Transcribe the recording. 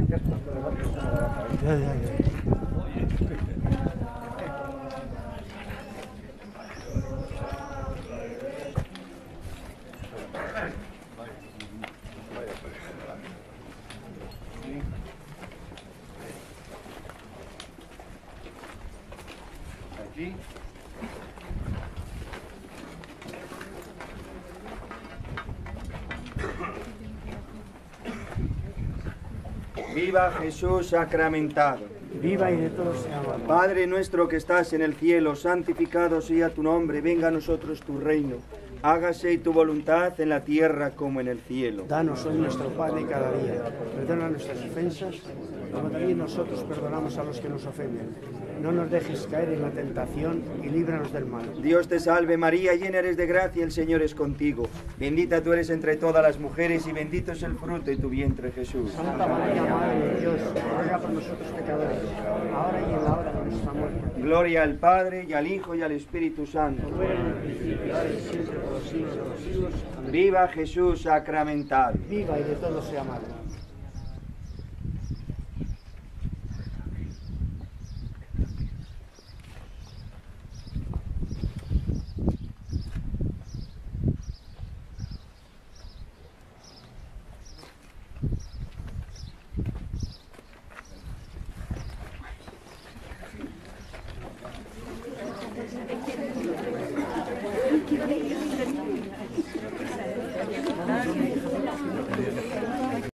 Ya, ya, ya. Aquí. Viva Jesús sacramentado. Viva y de todos sea amado. Padre nuestro que estás en el cielo, santificado sea tu nombre, venga a nosotros tu reino. Hágase tu voluntad en la tierra como en el cielo. Danos hoy nuestro pan de cada día. Perdona nuestras ofensas, como también nosotros perdonamos a los que nos ofenden. No nos dejes caer en la tentación y líbranos del mal. Dios te salve María, llena eres de gracia, el Señor es contigo. Bendita tú eres entre todas las mujeres y bendito es el fruto de tu vientre, Jesús. Santa María, Madre de Dios, ruega por nosotros pecadores, ahora y en la hora de nuestra muerte. Gloria al Padre, y al Hijo, y al Espíritu Santo. Como era en el principio, ahora y siempre, por los siglos de los siglos. Amén. Viva Jesús sacramentado. Viva y de todos sea amado. Thank you.